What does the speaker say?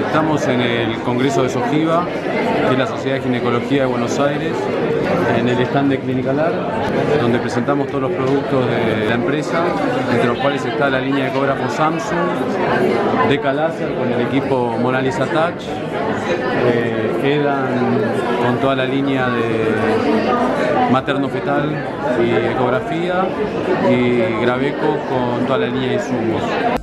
Estamos en el Congreso de SOGIVA, que es la Sociedad de Ginecología de Buenos Aires, en el stand de Clinicalar, donde presentamos todos los productos de la empresa, entre los cuales está la línea de ecógrafo Samsung, Deca Láser con el equipo Mona Lisa Touch, Edan con toda la línea de materno-fetal y ecografía, y Graveco con toda la línea de insumos.